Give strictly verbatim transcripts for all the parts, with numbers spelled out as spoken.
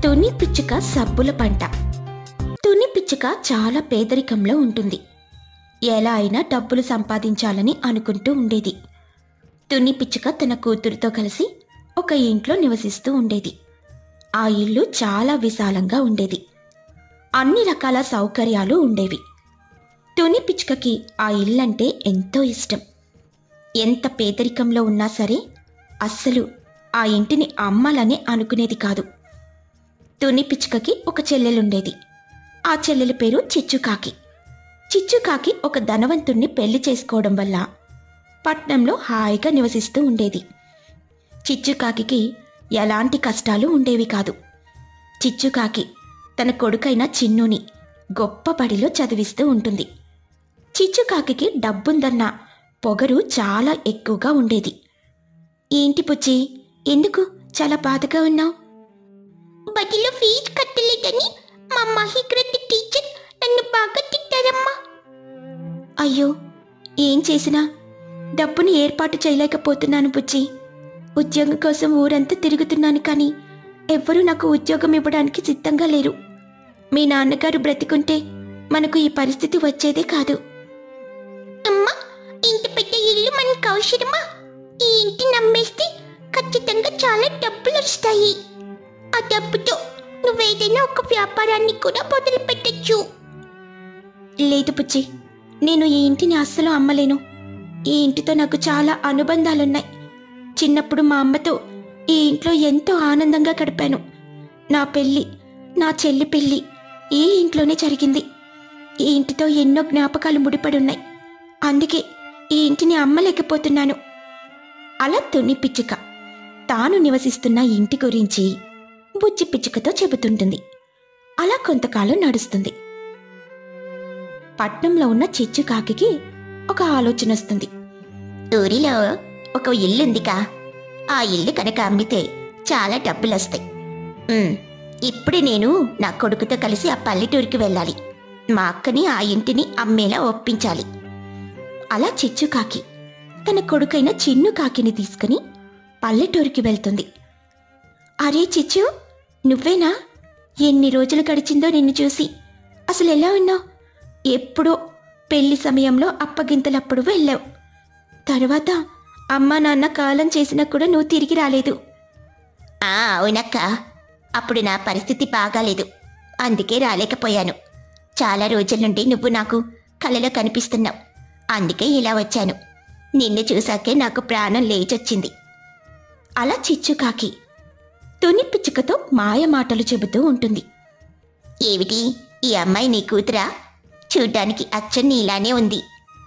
తుని పిచ్చుక సబ్బుల పంట. తుని పిచ్చుక చాలా పేదరికంలో ఉంటుంది. ఎలా అయినా డబ్బులు సంపాదించాలని అనుకుంటూ ఉండేది. తుని పిచ్చుక తన కూతురుతో కలిసి ఒక ఇంట్లో నివసిస్తూ ఉండేది. ఆ ఇల్లు చాలా విశాలంగా ఉండేది. అన్ని రకాల సౌకర్యాలు ఉండేవి. తుని పిచ్చుకకి ఆ ఇల్లంటే ఎంతో ఇష్టం. ఎంత పేదరికంలో ఉన్నా సరే అస్సలు ఆ ఇంటిని అమ్మాలని అనుకునేది కాదు. తుని పిచ్చుకకి ఒక చెల్లెలుండేది. ఆ చెల్లెల పేరు చిచ్చుకాకి. చిచ్చుకాకి ఒక ధనవంతుణ్ణి పెళ్లి చేసుకోవడం వల్ల పట్నంలో హాయిగా నివసిస్తూ ఉండేది. చిచ్చుకాకి ఎలాంటి కష్టాలు ఉండేవి కాదు. చిచ్చుకాకి తన కొడుకైన చిన్నుని గొప్ప బడిలో చదివిస్తూ ఉంటుంది. చిచ్చుకాకి డబ్బుందన్న పొగరు చాలా ఎక్కువగా ఉండేది. ఏంటి పుచ్చి, ఎందుకు చాలా బాధగా ఉన్నావు? బడిలో ఫీజు కట్టలేదని మా మహిగ్రద్ద టీచర్ నన్ను బాగా తిట్టారమ్మా. అయ్యో, ఏం చేసినా డబ్బుని ఏర్పాటు చేయలేకపోతున్నాను బుజ్జి. ఉద్యోగం కోసం ఊరంతా తిరుగుతున్నాను, కానీ ఎవ్వరూ నాకు ఉద్యోగం ఇవ్వడానికి సిద్ధంగా లేరు. మీ నాన్నగారు బ్రతికుంటే మనకు ఈ పరిస్థితి వచ్చేదే కాదు. అమ్మా, ఇంత పెద్ద ఇల్లు మనకు అవసరమా? ఈ ఇంటి నమ్మేస్తే ఖచ్చితంగా చాలా డబ్బులు వస్తాయి. ఆ డబ్బుతో నువ్వేదైనా ఒక వ్యాపారాన్ని కూడా మొదలు పెట్టచ్చు. లేదు పుచ్చి, నేను ఈ ఇంటిని అస్సలు అమ్మలేను. ఈ ఇంటితో నాకు చాలా అనుబంధాలున్నాయి. చిన్నప్పుడు మా అమ్మతో ఈ ఇంట్లో ఎంతో ఆనందంగా గడిపాను. నా పెళ్ళి, నా చెల్లి పెళ్ళి ఈ ఇంట్లోనే జరిగింది. ఈ ఇంటితో ఎన్నో జ్ఞాపకాలు ముడిపడి ఉన్నాయి. అందుకే ఈ ఇంటిని అమ్మలేకపోతున్నాను. అలా తుని పిచ్చుక తాను నివసిస్తున్న ఇంటి గురించి బుజ్జి పిచ్చుకతో చెబుతుంటుంది. అలా కొంతకాలం నడుస్తుంది. పట్నంలో ఉన్న చిచ్చుకాకి ఒక ఆలోచన వస్తుంది. ఊరిలో ఒక ఇల్లుందిగా, ఆ ఇల్లు కనుక అమ్మితే చాలా డబ్బులు వస్తాయి. ఇప్పుడు నేను నా కొడుకుతో కలిసి ఆ పల్లెటూరికి వెళ్ళాలి. మా అక్కని ఆ ఇంటిని అమ్మేలా ఒప్పించాలి. అలా చిచ్చుకాకి తన కొడుకైన చిన్ను కాకిని తీసుకుని పల్లెటూరికి వెళ్తుంది. అరే చిచ్చు, నువ్వేనా? ఎన్ని రోజులు గడిచిందో నిన్ను చూసి. అసలు ఎలా ఉన్నావు? ఎప్పుడో పెళ్లి సమయంలో అప్పగింతలప్పుడు వెళ్ళావు. తర్వాత అమ్మా నాన్న కాలం చేసినా కూడా నువ్వు తిరిగి రాలేదు. ఆ అవునక్క, అప్పుడు నా పరిస్థితి బాగాలేదు, అందుకే రాలేకపోయాను. చాలా రోజుల నుండి నువ్వు నాకు కలలో కనిపిస్తున్నావు, అందుకే ఇలా వచ్చాను. నిన్ను చూసాకే నాకు ప్రాణం లేచొచ్చింది. అలా చిచ్చుకాకి తుని పిచ్చుకతో మాయ మాటలు చెబుతూ ఉంటుంది. ఏమిటి, ఈ అమ్మాయి నీ కూతురా? చూడ్డానికి అచ్చం నీలానే ఉంది.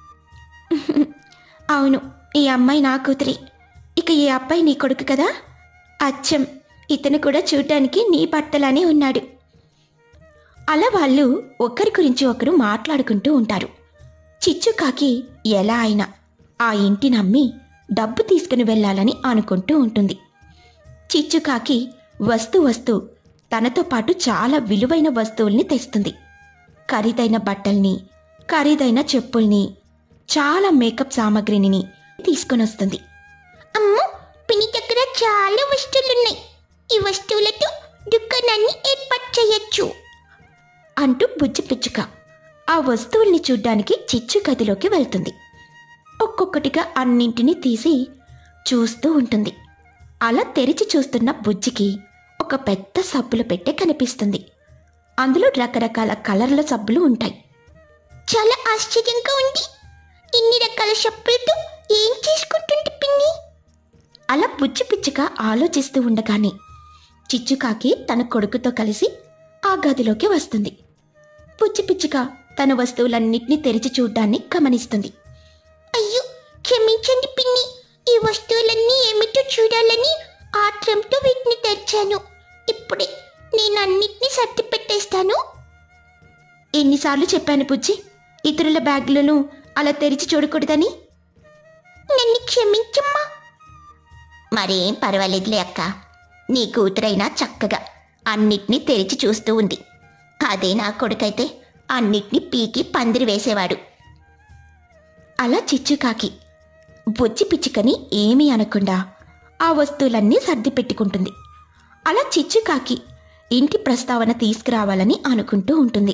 అవును, ఈ అమ్మాయి నా కూతురి. ఇక ఈ అబ్బాయి నీ కొడుకు కదా? అచ్చం ఇతను కూడా చూడ్డానికి నీ భర్తలానే ఉన్నాడు. అలా వాళ్ళు ఒకరి గురించి ఒకరు మాట్లాడుకుంటూ ఉంటారు. చిచ్చుకాకి ఎలా అయినా ఆ ఇంటిని అమ్మి డబ్బు తీసుకుని వెళ్ళాలని అనుకుంటూ ఉంటుంది. చిచ్చుకాకి వస్తూ వస్తూ తనతో పాటు చాలా విలువైన వస్తువుల్ని తెస్తుంది. ఖరీదైన బట్టల్ని, ఖరీదైన చెప్పుల్ని, చాలా మేకప్ సామాగ్రిని తీసుకొని వస్తుంది. అమ్మో, పిన్ని దగ్గర చాలా వస్తువులున్నాయి. ఈ వస్తువులతో దుకాణాన్ని ఏర్పాటు చేయొచ్చు అంటూ బుజ్జి పిచ్చుక ఆ వస్తువుల్ని చూడ్డానికి చిచ్చు గదిలోకి వెళ్తుంది. ఒక్కొక్కటిగా అన్నింటినీ తీసి చూస్తూ ఉంటుంది. అలా తెరిచి చూస్తున్న బుజ్జికి ఒక పెద్ద సబ్బుల పెట్టె కనిపిస్తుంది. అందులో రకరకాల కలర్ల సబ్బులు ఉంటాయి. చాలా ఆశ్చర్యంగా ఉంది. ఇన్ని రకాల సబ్బులతో ఏం చేసుకుంటుంది పిన్ని? అలా బుజ్జి పిచ్చుక ఆలోచిస్తూ ఉండగానే చిచ్చుకాకి తన కొడుకుతో కలిసి ఆ గదిలోకి వస్తుంది. బుజ్జి పిచ్చుక తన వస్తువులన్నింటినీ తెరిచి చూడ్డాన్ని గమనిస్తుంది. అయ్యో, క్షమించండి పిన్ని, ఈ వస్తువులన్నీ ఏమిటో చూడాలని ఆత్రంతో వీటిని తెచ్చాను. ఇప్పుడే నేను అన్నిటినీ సర్ది పెట్టేస్తాను. ఎన్నిసార్లు చెప్పాను బుజ్జి, ఇతరుల బ్యాగులను అలా తెరిచి చూడకూడదని? నన్ను క్షమించమ్మా. మరేం పర్వాలేదులే అక్క, నీ కూతురైనా చక్కగా అన్నిటినీ తెరిచి చూస్తూ ఉంది. అదే నా కొడుకైతే అన్నిటినీ పీకి పందిరి వేసేవాడు. అలా చిచ్చుకాకి బుజ్జి పిచ్చుకని ఏమీ అనకుండా ఆ వస్తువులన్నీ సర్ది పెట్టుకుంటుంది. అలా చిచ్చుకాకి ఇంటి ప్రస్తావన తీసుకురావాలని అనుకుంటూ ఉంటుంది.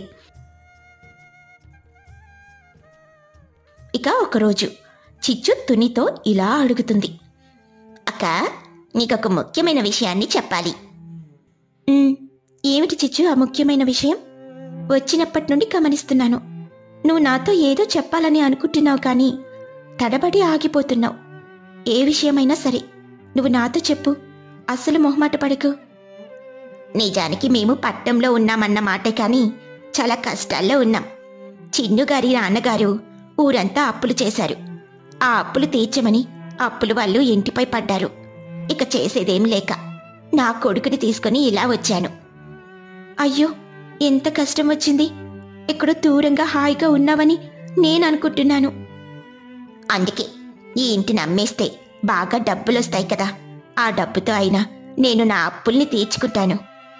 ఇక ఒకరోజు చిచ్చు తునితో ఇలా అడుగుతుంది. అక్క, నీకొక ముఖ్యమైన విషయాన్ని చెప్పాలి. "ఉమ్, ఏమిటి చిచ్చు ఆ ముఖ్యమైన విషయం? వచ్చినప్పటి నుండి గమనిస్తున్నాను. నువ్వు నాతో ఏదో చెప్పాలని అనుకుంటున్నావు కానీ తడబడి ఆగిపోతున్నావు. ఏ విషయమైనా సరే నువ్వు నాతో చెప్పు, అస్సలు మొహమాట పడకు." నిజానికి మేము పట్టణంలో ఉన్నామన్న మాటే కానీ చాలా కష్టాల్లో ఉన్నాం. చిన్నుగారి నాన్నగారు ఊరంతా అప్పులు చేశారు. ఆ అప్పులు తీర్చమని అప్పులు వాళ్ళు ఇంటిపై పడ్డారు. ఇక చేసేదేం లేక నా కొడుకుని తీసుకుని ఇలా వచ్చాను. అయ్యో, ఎంత కష్టం వచ్చింది. ఎక్కడో దూరంగా హాయిగా ఉన్నావని నేను అనుకుంటున్నాను. అందుకే ఈ ఇంటిని అమ్మేస్తే బాగా డబ్బులొస్తాయి కదా, ఆ డబ్బుతో అయినా నేను నా అప్పుల్ని తీర్చుకుంటాను.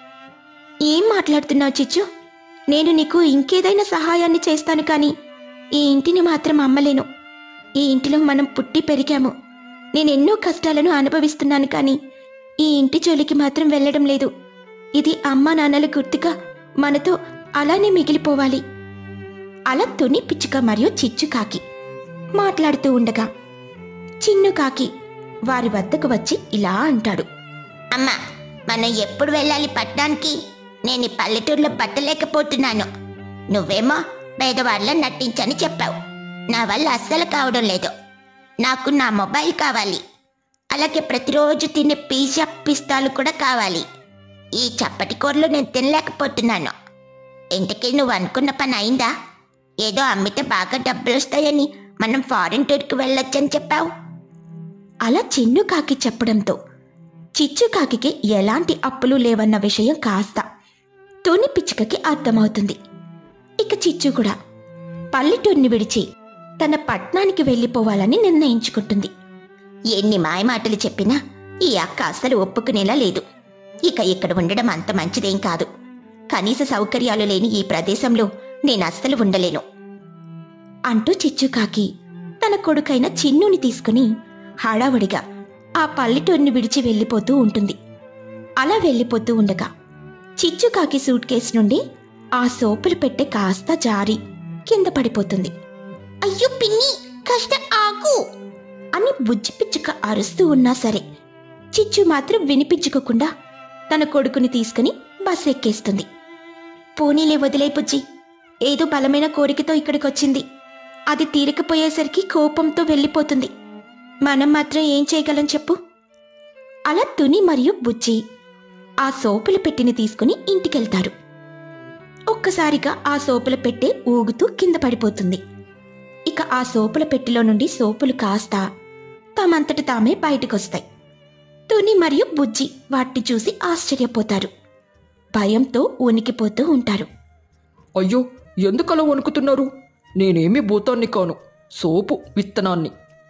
ఏం మాట్లాడుతున్నావు చిచ్చు? నేను నీకు ఇంకేదైనా సహాయాన్ని చేస్తాను కానీ ఈ ఇంటిని మాత్రం అమ్మలేను. ఈ ఇంటిలో మనం పుట్టి పెరిగాము. నేనెన్నో కష్టాలను అనుభవిస్తున్నాను కానీ ఈ ఇంటి జోలికి మాత్రం వెళ్ళడం లేదు. ఇది అమ్మా నాన్నల గుర్తుగా మనతో అలానే మిగిలిపోవాలి. అలా తుని పిచ్చుక మరియు చిచ్చు కాకి మాట్లాడుతూ ఉండగా చిన్ను కాకి వారి వద్దకు వచ్చి ఇలా అంటాడు. అమ్మా, మనం ఎప్పుడు వెళ్ళాలి పట్టణానికి? నేను ఈ పల్లెటూరులో పట్టలేకపోతున్నాను. నువ్వేమో పేదవాళ్ళ నటించని చెప్పావు. నా వల్ల అస్సలు కావడం లేదు. నాకు నా మొబైల్ కావాలి. అలాగే ప్రతిరోజు తినే పిజ్జా పిస్తాలు కూడా కావాలి. ఈ చప్పటి కూరలు నేను తినలేకపోతున్నాను. ఇంతకీ నువ్వు అనుకున్న పని అయిందా? ఏదో అమ్మితే బాగా డబ్బులు వస్తాయని మనం ఫారెన్ టూర్కి వెళ్ళొచ్చని చెప్పావు. అలా చిన్ను కాకి చెప్పడంతో చిచ్చు కాకి ఎలాంటి అప్పులు లేవన్న విషయం కాస్త తుని పిచ్చుకకి అర్థమవుతుంది. ఇక చిచ్చు కూడా పల్లెటూరిని విడిచి తన పట్నానికి వెళ్ళిపోవాలని నిర్ణయించుకుంటుంది. ఎన్ని మాయమాటలు చెప్పినా ఈ అక్క అస్సలు ఒప్పుకునేలా లేదు. ఇక ఇక్కడ ఉండడం అంత మంచిదేం కాదు. కనీస సౌకర్యాలు లేని ఈ ప్రదేశంలో నేను అస్సలు ఉండలేను అంటూ చిచ్చుకాకి తన కొడుకైన చిన్నుని తీసుకుని హడావుడిగా ఆ పల్లెటూరిని విడిచి వెళ్ళిపోతూ ఉంటుంది. అలా వెళ్ళిపోతూ ఉండగా చిచ్చుకాకి సూట్ కేసు నుండి ఆ సోపులు పెట్టె కాస్త జారి కింద పడిపోతుంది. అయ్యో పిన్ని, కష్ట ఆకు అని బుజ్జి పిచ్చుక అరుస్తూ ఉన్నా సరే చిచ్చు మాత్రం వినిపించుకోకుండా తన కొడుకుని తీసుకుని బస్ ఎక్కేస్తుంది. పోనీలే వదిలే బుజ్జి, ఏదో బలమైన కోరికతో ఇక్కడికొచ్చింది. అది తీరకపోయేసరికి కోపంతో వెళ్ళిపోతుంది. మనం మాత్రం ఏం చేయగలం చెప్పు? అలా తుని మరియు బుజ్జి ఆ సోపుల పెట్టెని తీసుకుని ఇంటికెళ్తారు. ఒక్కసారిగా ఆ సోపుల పెట్టె ఊగుతూ కింద పడిపోతుంది. ఇక ఆ సోపుల పెట్టెలో నుండి సోపులు కాస్త తమంతట తామే బయటకొస్తాయి. తుని మరియు బుజ్జి వాటిని చూసి ఆశ్చర్యపోతారు. భయంతో ఉనికిపోతూ ఉంటారు. అయ్యో, ఎందుకలా వణుకుతున్నారు? నేనేమి భూతాన్ని కాను, సోపు విత్తనాన్ని.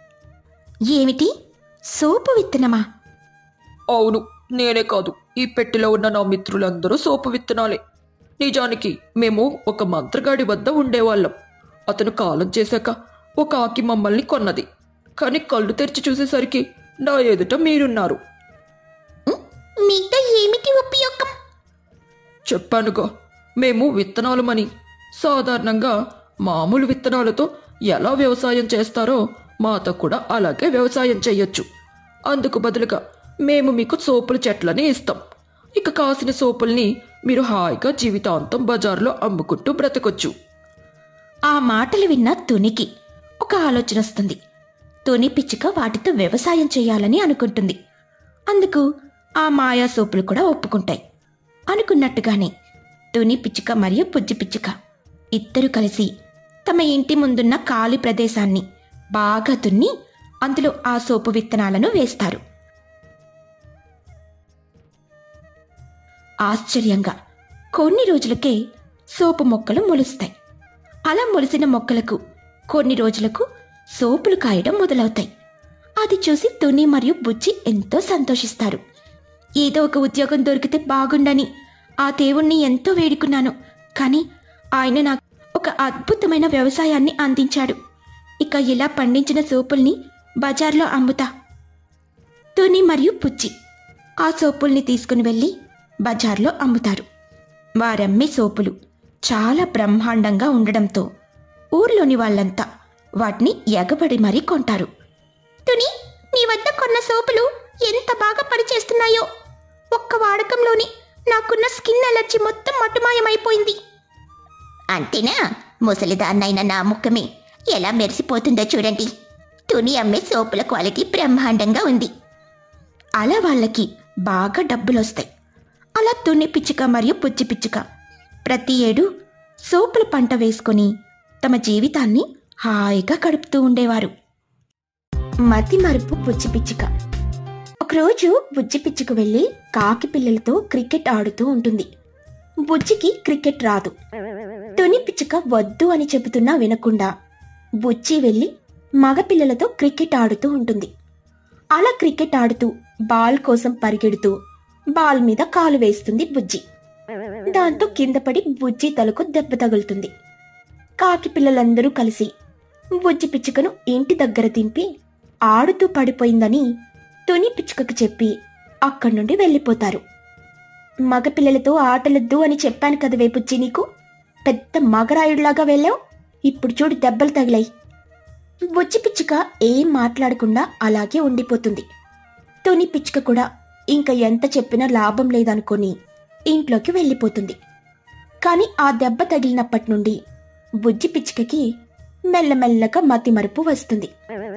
ఏమిటి? సోపు విత్తనమా? అవును, నేనే కాదు, ఈ పెట్టెలో ఉన్న నా మిత్రులందరూ సోపు విత్తనాలే. నిజానికి మేము ఒక మంత్రగాడి వద్ద ఉండేవాళ్ళం. అతను కాలం చేశాక ఒక ఆకి మమ్మల్ని కొన్నది. కానీ కళ్ళు తెరిచి చూసేసరికి నా ఎదుట మీరున్నారు. మీతో ఏమిటి ఉపయోగం? చెప్పానుగా, మేము విత్తనాలమని. సాధారణంగా మామూలు విత్తనాలతో ఎలా వ్యవసాయం చేస్తారో మాతో కూడా అలాగే వ్యవసాయం చేయొచ్చు. అందుకు బదులుగా మేము మీకు సోపుల చెట్లని ఇస్తాం. ఇక కాసిన సోపుల్ని మీరు హాయిగా జీవితాంతం బజార్లో అమ్ముకుంటూ బ్రతకొచ్చు. ఆ మాటలు విన్న తునికి ఒక ఆలోచన వస్తుంది. తుని పిచ్చుక వాటితో వ్యవసాయం చేయాలని అనుకుంటుంది. అందుకు ఆ మాయా సోపులు కూడా ఒప్పుకుంటాయి. అనుకున్నట్టుగానే తుని పిచ్చుక మరియు బుజ్జి పిచ్చుక ఇద్దరు కలిసి తమ ఇంటి ముందున్న ఖాళీ ప్రదేశాన్ని బాగా దున్ని అందులో ఆ సోపు విత్తనాలను వేస్తారు. ఆశ్చర్యంగా కొన్ని రోజులకే సోపు మొక్కలు మొలుస్తాయి. అలా మొలిసిన మొక్కలకు కొన్ని రోజులకు సోపులు కాయడం మొదలవుతాయి. అది చూసి తుని మరియు బుజ్జి ఎంతో సంతోషిస్తారు. ఏదో ఒక ఉద్యోగం దొరికితే బాగుండని ఆ దేవుణ్ణి ఎంతో వేడుకున్నాను. కానీ ఆయన నాకు ఒక అద్భుతమైన వ్యవసాయాన్ని అందించాడు. ఇక ఇలా పండించిన సోపుల్ని బజార్లో అమ్ముతా. తుని మరియు బుజ్జి ఆ సోపుల్ని తీసుకుని వెళ్ళి బజార్లో అమ్ముతారు. వారమ్మే సోపులు చాలా బ్రహ్మాండంగా ఉండడంతో ఊర్లోని వాళ్ళంతా వాటిని ఎగబడి మరీ కొంటారు. తుని, నీ వద్ద కొన్న సోపులు ఎంత బాగా పనిచేస్తున్నాయో. ఒక్క వాడకంలోని నాకున్న స్కిన్ అలర్జీ మొత్తం మటుమాయమైపోయింది. అంతేనా? ముసలిదాన్నైన నా ముఖమే ఎలా మెరిసిపోతుందో చూడండి. తుని అమ్మే సోపుల క్వాలిటీ బ్రహ్మాండంగా ఉంది. అలా వాళ్ళకి బాగా డబ్బులొస్తాయి. అలా తుని పిచ్చుక మరియు పుచ్చి పిచ్చుక ప్రతి ఏడు సోపుల పంట వేసుకొని తమ జీవితాన్ని హాయిగా గడుపుతూ ఉండేవారు. మతి మరుపు పుచ్చి పిచ్చుక. ఒకరోజు బుజ్జి పిచ్చుక వెళ్ళి కాకి పిల్లలతో క్రికెట్ ఆడుతూ ఉంటుంది. బుజ్జికి క్రికెట్ రాదు. తుని పిచ్చుక వద్దు అని చెబుతున్నా వినకుండా బుజ్జి వెళ్ళి మగపిల్లలతో క్రికెట్ ఆడుతూ ఉంటుంది. అలా క్రికెట్ ఆడుతూ బాల్ కోసం పరిగెడుతూ బాల్ మీద కాలు వేస్తుంది బుజ్జి. దాంతో కింద పడి బుజ్జి తలకు దెబ్బ తగులుతుంది. కాకి పిల్లలందరూ కలిసి బుజ్జి పిచ్చుకను ఇంటి దగ్గర దింపి ఆడుతూ పడిపోయిందని తుని పిచ్చుకకు చెప్పి అక్కడి నుండి వెళ్ళిపోతారు. మగపిల్లలతో ఆటలొద్దు అని చెప్పాను కదవే బుజ్జి, నీకు పెద్ద మగరాయుడిలాగా వెళ్ళావు. ఇప్పుడు చూడు దెబ్బలు తగిలాయి. బుజ్జి పిచ్చుక ఏం మాట్లాడకుండా అలాగే ఉండిపోతుంది. తుని పిచ్చుక కూడా ఇంకా ఎంత చెప్పినా లాభం లేదనుకొని ఇంట్లోకి వెళ్ళిపోతుంది. కాని ఆ దెబ్బ తగిలినప్పటి నుండి బుజ్జి పిచ్చుకకి మెల్లమెల్లగా మతి మరుపు వస్తుంది.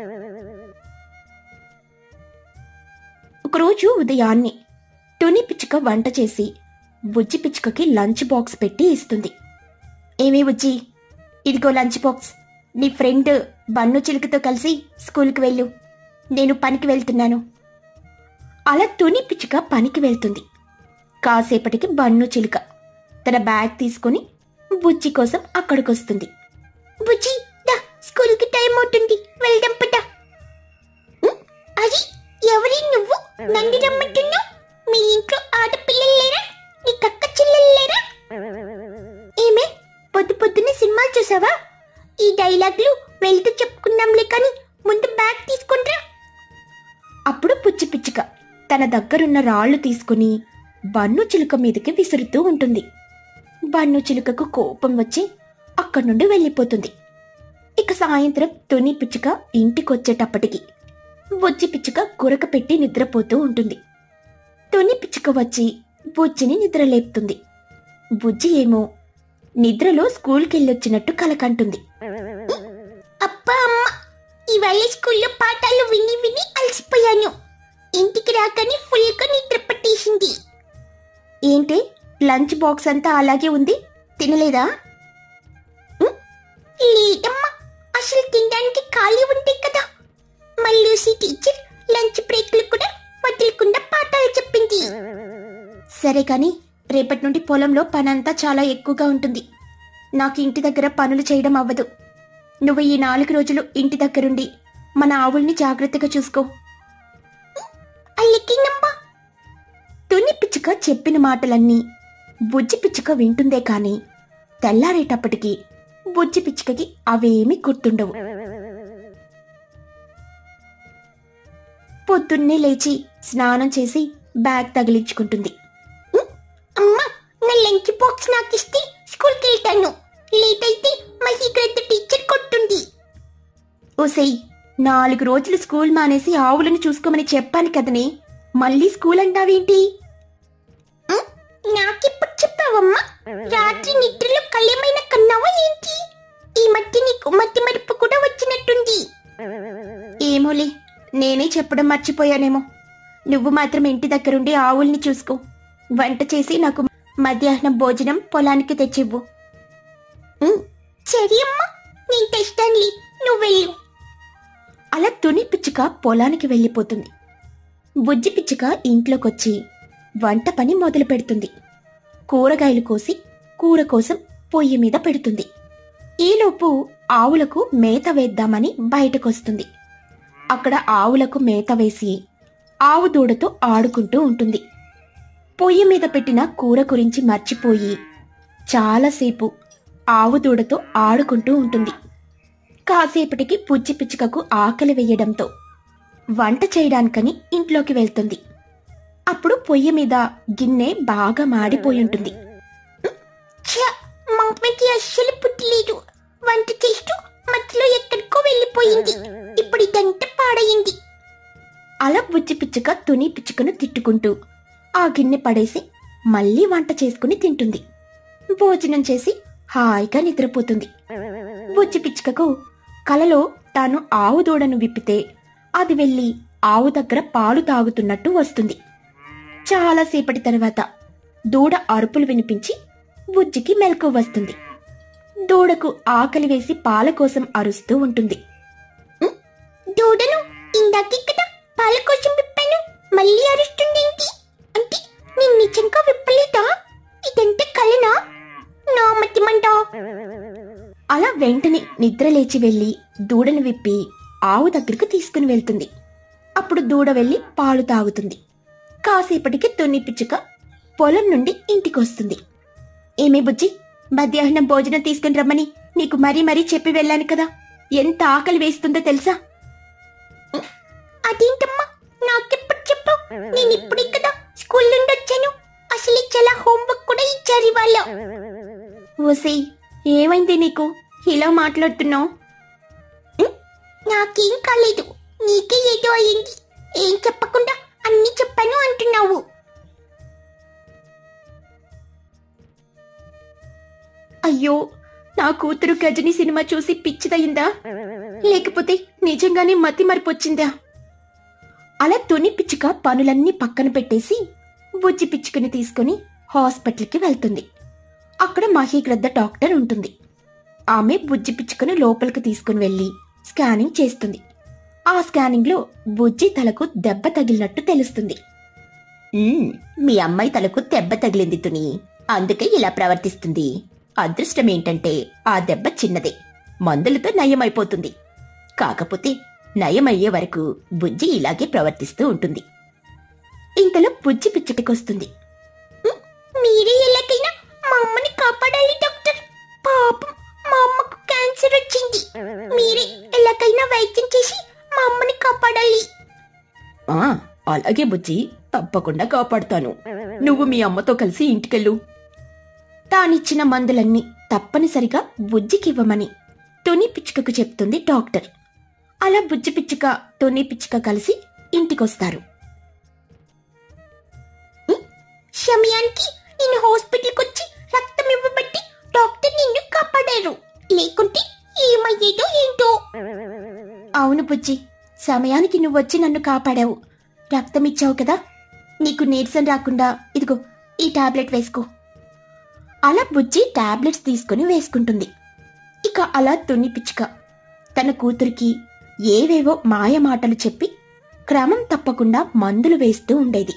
ఒకరోజు ఉదయాన్నే తుని పిచ్చుక వంట చేసి బుజ్జి పిచ్చుకకి లంచ్ బాక్స్ పెట్టి ఇస్తుంది. ఏమీ బుజ్జి, ఇదిగో లంచ్ బాక్స్. నీ ఫ్రెండ్ బన్ను చిలుకతో కలిసి స్కూల్కి వెళ్ళు, నేను పనికి వెళ్తున్నాను. అలా తుని పిచ్చుక పనికి వెళ్తుంది. కాసేపటికి బన్ను చిలుక తన బ్యాగ్ తీసుకుని బుజ్జి కోసం అక్కడికొస్తుంది. బుజ్జి, దా, స్కూల్కి టైం అవుతుంది, వెళ్దాం పట. అది ఎవరి నువ్వు నన్ను రమ్మంటున్నావు? మీ ఇంట్లో ఆడపిల్లలు లేరా? నీ కక్క చెల్లెలు లేరా? ఏమే, పొద్దు పొద్దున్నే సినిమాలు చూసావా? ఈ డైలాగ్లు వెళ్తూ చెప్పుకుందాంలే, కానీ ముందు బ్యాగ్ తీసుకుంటా. అప్పుడు పుచ్చి పిచ్చుక తన దగ్గరున్న రాళ్లు తీసుకుని బన్ను చిలుక మీదకి విసురుతూ ఉంటుంది. బన్ను చిలుకకు కోపం వచ్చి అక్కడి నుండి వెళ్ళిపోతుంది. ఇక సాయంత్రం తుని పిచ్చుక ఇంటికొచ్చేటప్పటికి బుజ్జి పిచ్చుక గురక పెట్టి నిద్రపోతూ ఉంటుంది. తుని పిచ్చుక వచ్చి బుజ్జిని నిద్రలేపుతుంది. బుజ్జి ఏమో నిద్రలో స్కూల్కి వెళ్ళొచ్చినట్టు కలకంటుంది. అబ్బా అమ్మ, ఇవాళ స్కూల్లో పాఠాలు విని విని అలసిపోయాను. ఇంటికి రాగానే ఫుల్గా నిద్ర పట్టేసింది. ఏంటి, లంచ్ బాక్స్ అంతా అలాగే ఉంది, తినలేదా? లేదమ్మా, అసలు తినడానికి ఖాళీ ఉంటే కదా. మల్లూసి టీచర్ లంచ్ బ్రేక్లు కూడా వదలకుండా పాఠాలు చెప్పింది. సరే కాని రేపటి నుండి పొలంలో పనంతా చాలా ఎక్కువగా ఉంటుంది. నాకు ఇంటి దగ్గర పనులు చేయడం అవ్వదు. నువ్వు ఈ నాలుగు రోజులు ఇంటి దగ్గరుండి మన ఆవుల్ని జాగ్రత్తగా చూసుకో. అల్లకేనమ్మా. తుని పిచ్చుక చెప్పిన మాటలన్నీ బుజ్జి పిచ్చుక వింటుందే కాని తెల్లారేటప్పటికి బుజ్జి పిచ్చుకకి అవేమీ గుర్తుండవు. పొద్దున్నే లేచి స్నానం చేసి బ్యాగ్ తగిలించుకుంటుంది. అమ్మా, నా లంచ్ బాక్స్ నాకు ఇస్తే స్కూల్కి వెళ్తాను. లేట్ అయితే మహీగ్రద్ద టీచర్ కొట్టుంది. ఓసేయ్, నాలుగు రోజులు స్కూల్ మానేసి ఆవులను చూసుకోమని చెప్పాను కదనే, మళ్ళీ స్కూల్ అంటావేంటి? నాకెప్పుడు చెప్పావమ్మా? రాత్రి నిద్రలో కళ్ళేమైనా కన్నావా ఏంటి? ఈ మధ్య నీకు మతి మరుపు కూడా వచ్చినట్టుంది. ఏమోలే, నేనే చెప్పడం మర్చిపోయానేమో. నువ్వు మాత్రం ఇంటి దగ్గరుండి ఆవుల్ని చూసుకో. వంట చేసి నాకు మధ్యాహ్నం భోజనం పొలానికి తెచ్చివ్వు. సరే అమ్మా, నేను తెస్తానులే, నువ్వు వెళ్ళు. అలా తుని పిచ్చుక పొలానికి వెళ్ళిపోతుంది. బుజ్జి పిచ్చుక ఇంట్లోకొచ్చి వంట పని మొదలు పెడుతుంది. కూరగాయలు కోసి కూర కోసం పొయ్యి మీద పెడుతుంది. ఈలోపు ఆవులకు మేత వేద్దామని బయటకొస్తుంది. అక్కడ ఆవులకు మేత వేసి ఆవు దూడతో ఆడుకుంటూ ఉంటుంది. పొయ్యి మీద పెట్టిన కూర గురించి మర్చిపోయి చాలాసేపు ఆవు దూడతో ఆడుకుంటూ ఉంటుంది. కాసేపటికి బుజ్జి పిచ్చుకకు ఆకలి వేయడంతో వంట చేయడానికని ఇంట్లోకి వెళ్తుంది. అప్పుడు పొయ్యి మీద గిన్నె బాగా మాడిపోయి ఉంటుంది. మమ్మకి అస్సలు పుట్టలేదు. వంట చేస్తూ మధ్యలో ఎక్కడికో వెళ్ళిపోయింది. ఇప్పుడు ఇదంతా పాడైంది. అలా బుజ్జి పిచ్చుక తుని పిచ్చుకను తిట్టుకుంటూ ఆ గిన్నె పడేసి మళ్ళీ వంట చేసుకుని తింటుంది. భోజనం చేసి హాయిగా నిద్రపోతుంది. బుజ్జి పిచ్చుకకు కలలో తాను ఆవు దూడను విప్పితే అది వెళ్ళి ఆవు దగ్గర పాలు తాగుతున్నట్టు వస్తుంది. చాలాసేపటి తర్వాత దూడ అరుపులు వినిపించి బుజ్జికి మెలకువ వస్తుంది. దూడకు ఆకలి వేసి పాల కోసం అరుస్తూ ఉంటుంది. దూడను ఇందాకిక్కడ పాల కోసం విప్పాను, మళ్ళీ అరుస్తుందేంటి? అంటే నేను నిజంగా విప్పలేదా? ఇదంతా కలనా? నా మతిమంట. అలా వెంటనే నిద్రలేచి వెళ్లి దూడను విప్పి ఆవు దగ్గరకు తీసుకుని వెళ్తుంది. అప్పుడు దూడ వెళ్లి పాలు తాగుతుంది. కాసేపటికి తుని పిచ్చుక పొలం నుండి ఇంటికొస్తుంది. ఏమే బుజ్జి, మధ్యాహ్నం భోజనం తీసుకుని రమ్మని నీకు మరీ మరీ చెప్పి వెళ్ళాను కదా, ఎంత ఆకలి వేస్తుందో తెలుసా? అదేంటమ్మా, నాకెప్పుడు చెప్పావు? నేను ఇప్పుడే కదా స్కూల్ నుండి వచ్చాను. అసలు చాలా హోంవర్క్ కూడా ఇచ్చారు ఇవాళ. ఓసే, ఏమైంది నీకు ఇలా మాట్లాడుతున్నావు? నాకేం కాలేదు, నీకే ఏదో అయింది. ఏం చెప్పకుండా అన్ని చెప్పాను అంటున్నావు. అయ్యో, నా కూతురు గజని సినిమా చూసి పిచ్చిదయిందా, లేకపోతే నిజంగానే మతి మరిపొచ్చిందా? అలా తుని పిచ్చుక పనులన్నీ పక్కన పెట్టేసి బుజ్జి పిచ్చుకని తీసుకుని హాస్పిటల్కి వెళ్తుంది. అక్కడ మహీగ్రద్ద డాక్టర్ ఉంటుంది. ఆమె బుజ్జి పిచ్చుకను లోపలికి తీసుకుని వెళ్లి స్కానింగ్ చేస్తుంది. ఆ స్కానింగ్ లో బుజ్జి తలకు దెబ్బ తగిలినట్టు తెలుస్తుంది. మీ అమ్మాయి తలకు దెబ్బ తగిలింది తుని, అందుకే ఇలా ప్రవర్తిస్తుంది. అదృష్టం ఏంటంటే ఆ దెబ్బ చిన్నదే, మందులతో నయమైపోతుంది. కాకపోతే నయమయ్యే వరకు బుజ్జి ఇలాగే ప్రవర్తిస్తూ ఉంటుంది. ఇంతలో బుజ్జి పిచ్చుకకొస్తుంది. మీరే ఎలాగైనా మా అమ్మని కాపాడాలి డాక్టర్. పాపం మా అమ్మకు క్యాన్సర్ వచ్చింది. మీరే ఎలాగైనా వైద్యం చేసి మా అమ్మని కాపాడాలి. ఆ అలాగే బుజ్జి, తప్పకుండా కాపాడుతాను. నువ్వు మీ అమ్మతో కలిసి ఇంటికెళ్ళు. తానిచ్చిన మందులన్నీ తప్పనిసరిగా బుజ్జికివ్వమని తుని పిచ్చుకకు చెప్తుంది డాక్టర్. అలా బుజ్జి పిచ్చుక తుని పిచ్చుక కలిసి ఇంటికొస్తారు. సమయానికి నేను హాస్పిటల్కి వచ్చి రక్తం ఇవ్వబట్టి డాక్టర్ నిన్ను కాపాడారు, లేకుంటే ఏమయ్యేదో ఏంటో. అవును బుజ్జి, సమయానికి నువ్వొచ్చి నన్ను కాపాడావు. రక్తం ఇచ్చావు కదా, నీకు నీరసం రాకుండా ఇదిగో ఈ టాబ్లెట్ వేసుకో. అలా బుజ్జి టాబ్లెట్స్ తీసుకుని వేసుకుంటుంది. ఇక అలా తుని పిచ్చుక తన కూతురికి ఏవేవో మాయ మాటలు చెప్పి క్రమం తప్పకుండా మందులు వేస్తూ ఉండేది.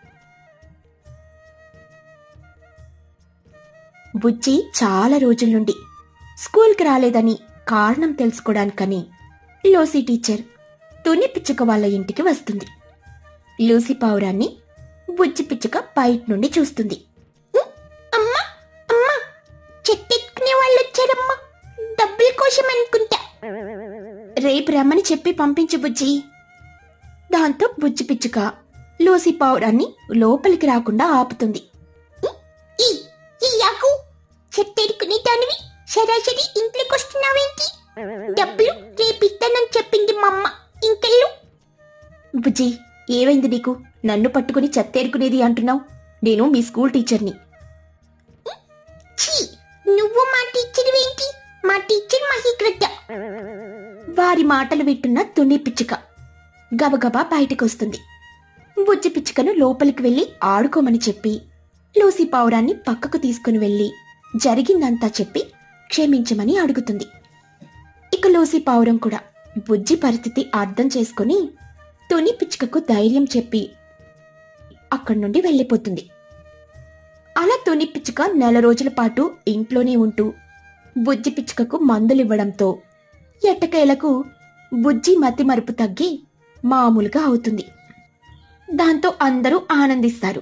బుజ్జి చాలా రోజుల నుండి స్కూల్కి రాలేదని కారణం తెలుసుకోవడానికని లూసీ టీచర్ తుని పిచ్చుక వాళ్ళ ఇంటికి వస్తుంది. లూసీ పావురాన్ని బుజ్జి పిచ్చుక బయట నుండి చూస్తుంది. అమ్మా అమ్మా, చెట్టెత్తుకునే వాళ్ళు వచ్చారమ్మా, డబ్బుల కోసం అనుకుంటా. రేపు రమ్మని చెప్పి పంపించు బుజ్జి. దాంతో బుజ్జి పిచ్చుక లూసీ పావురాన్ని లోపలికి రాకుండా ఆపుతుంది. ఈ ఈ యాకు, చెట్టెడుకునే దానివి సరాసరి ఇంట్లోకి వస్తున్నావేంటి? డబ్బులు రేపిస్తానని చెప్పింది మా అమ్మ, ఇంకెళ్ళు. బుజ్జి, ఏమైంది నీకు? నన్ను పట్టుకుని చెత్తేరుకునేది అంటున్నావు? నేను మీ స్కూల్ టీచర్ని. ఛీ, నువ్వు మా టీచర్వేంటి? మా టీచర్ మహీగ్రద్ద. వారి మాటలు వింటున్న తుని పిచ్చుక గబగబా బయటకొస్తుంది. బుజ్జి పిచ్చుకను లోపలికి వెళ్లి ఆడుకోమని చెప్పి లూసీ పావురాన్ని పక్కకు తీసుకుని వెళ్లి జరిగిందంతా చెప్పి క్షమించమని అడుగుతుంది. ఇక లూసీ పావురం కూడా బుజ్జి పరిస్థితి అర్థం చేసుకుని తుని పిచ్చుకకు ధైర్యం చెప్పి అక్కడి నుండి వెళ్ళిపోతుంది. అలా తుని పిచ్చుక నెల రోజుల పాటు ఇంట్లోనే ఉంటూ బుజ్జి పిచ్చుకకు మందులివ్వడంతో ఎట్టకేలకు బుజ్జి మతి మరుపు తగ్గి మామూలుగా అవుతుంది. దాంతో అందరూ ఆనందిస్తారు.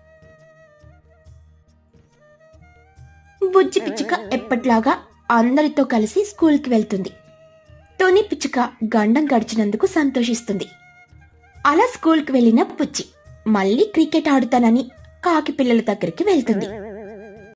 బుజ్జి పిచ్చుక ఎప్పట్లాగా అందరితో కలిసి స్కూల్కి వెళ్తుంది. తుని పిచ్చుక గండం గడిచినందుకు సంతోషిస్తుంది. అలా స్కూల్కి వెళ్ళిన బుజ్జి మళ్ళీ క్రికెట్ ఆడుతానని కాకి పిల్లల దగ్గరికి వెళ్తుంది.